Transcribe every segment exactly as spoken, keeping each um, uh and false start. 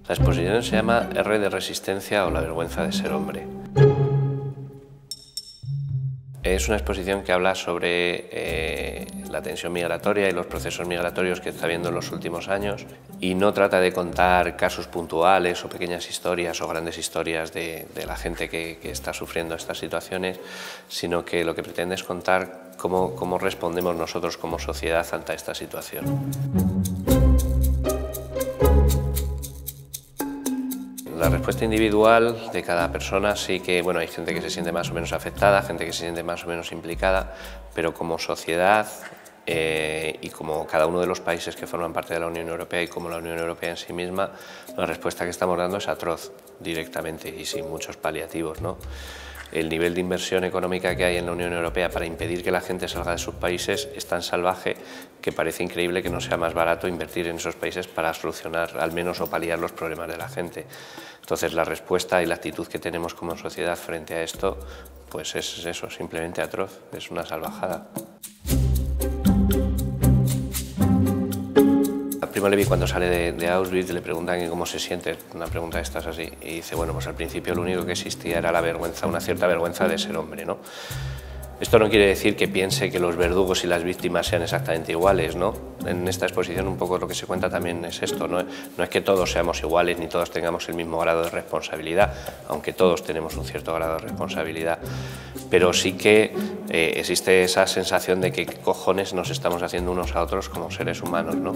La exposición se llama R de resistencia o la vergüenza de ser hombre. Es una exposición que habla sobre eh, la tensión migratoria y los procesos migratorios que está habiendo en los últimos años y no trata de contar casos puntuales o pequeñas historias o grandes historias de, de la gente que, que está sufriendo estas situaciones, sino que lo que pretende es contar cómo, cómo respondemos nosotros como sociedad ante esta situación. La respuesta individual de cada persona sí que, bueno, hay gente que se siente más o menos afectada, gente que se siente más o menos implicada, pero como sociedad eh, y como cada uno de los países que forman parte de la Unión Europea y como la Unión Europea en sí misma, la respuesta que estamos dando es atroz directamente y sin muchos paliativos, ¿no? El nivel de inversión económica que hay en la Unión Europea para impedir que la gente salga de sus países es tan salvaje que parece increíble que no sea más barato invertir en esos países para solucionar al menos o paliar los problemas de la gente. Entonces la respuesta y la actitud que tenemos como sociedad frente a esto pues es eso, simplemente atroz, es una salvajada. Primo Levi, cuando sale de, de Auschwitz, le preguntan cómo se siente, una pregunta de estas así, y dice, bueno, pues al principio lo único que existía era la vergüenza, una cierta vergüenza de ser hombre, ¿no? Esto no quiere decir que piense que los verdugos y las víctimas sean exactamente iguales, ¿no? En esta exposición un poco lo que se cuenta también es esto, ¿no? No es que todos seamos iguales ni todos tengamos el mismo grado de responsabilidad, aunque todos tenemos un cierto grado de responsabilidad, pero sí que eh, existe esa sensación de que qué cojones nos estamos haciendo unos a otros como seres humanos, ¿no?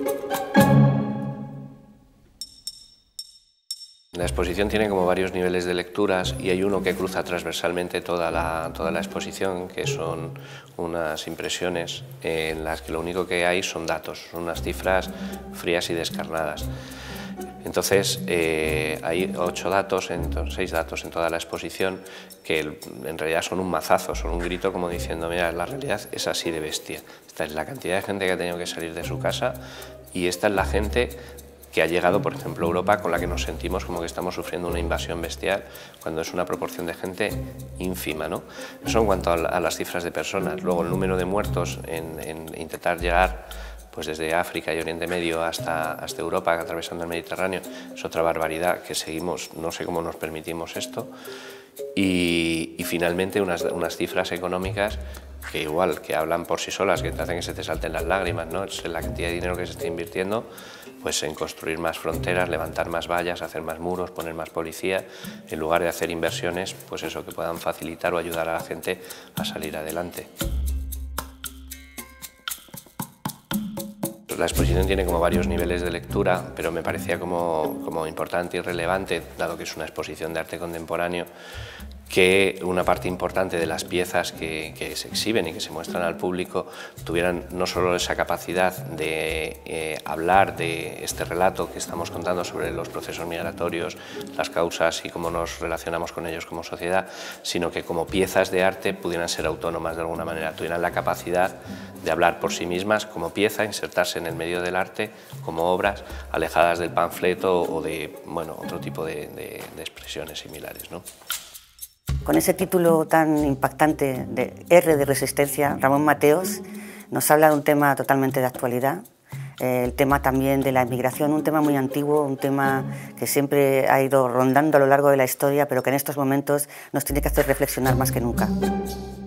La exposición tiene como varios niveles de lecturas y hay uno que cruza transversalmente toda la, toda la exposición, que son unas impresiones en las que lo único que hay son datos, son unas cifras frías y descarnadas. Entonces eh, hay ocho datos, en, seis datos en toda la exposición que en realidad son un mazazo, son un grito como diciendo, mira, la realidad es así de bestia. Esta es la cantidad de gente que ha tenido que salir de su casa y esta es la gente que ha llegado, por ejemplo, a Europa, con la que nos sentimos como que estamos sufriendo una invasión bestial, cuando es una proporción de gente ínfima, ¿no? Eso en cuanto a, a las cifras de personas. Luego, el número de muertos en, en intentar llegar pues desde África y Oriente Medio hasta, hasta Europa, atravesando el Mediterráneo, es otra barbaridad que seguimos, no sé cómo nos permitimos esto. Y, y finalmente, unas, unas cifras económicas que igual, que hablan por sí solas, que te hacen que se te salten las lágrimas, ¿no? Es la cantidad de dinero que se está invirtiendo pues en construir más fronteras, levantar más vallas, hacer más muros, poner más policía, en lugar de hacer inversiones, pues eso, que puedan facilitar o ayudar a la gente a salir adelante. La exposición tiene como varios niveles de lectura, pero me parecía como, como importante y relevante, dado que es una exposición de arte contemporáneo, que una parte importante de las piezas que, que se exhiben y que se muestran al público tuvieran no solo esa capacidad de eh, hablar de este relato que estamos contando sobre los procesos migratorios, las causas y cómo nos relacionamos con ellos como sociedad, sino que como piezas de arte pudieran ser autónomas de alguna manera, tuvieran la capacidad de hablar por sí mismas como pieza, insertarse en el medio del arte como obras alejadas del panfleto o de bueno, otro tipo de, de, de expresiones similares, ¿no? Con ese título tan impactante de R de resistencia, Ramón Mateos nos habla de un tema totalmente de actualidad, eh, el tema también de la inmigración, un tema muy antiguo, un tema que siempre ha ido rondando a lo largo de la historia, pero que en estos momentos nos tiene que hacer reflexionar más que nunca.